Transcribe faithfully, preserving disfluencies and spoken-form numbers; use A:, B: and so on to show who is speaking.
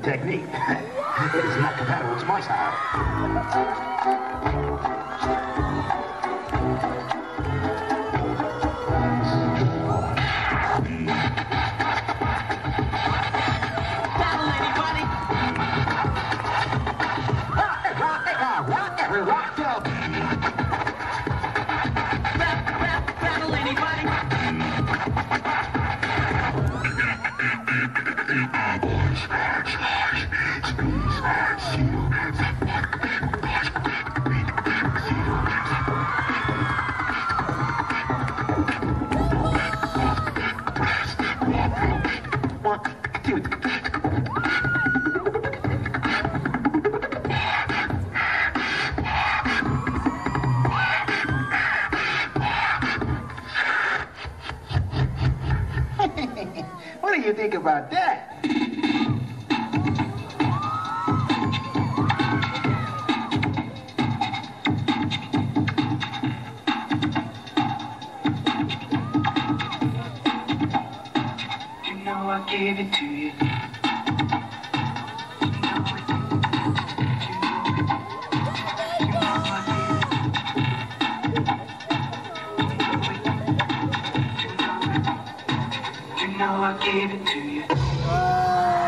A: technique. It is not compatible to my style.
B: Battle anybody?
A: Rock, rock, rock, rock, every rock up.
B: Rap, rap, battle anybody?
A: One, two. What do you think about that?
B: You know I gave it to you. You know I gave it to you.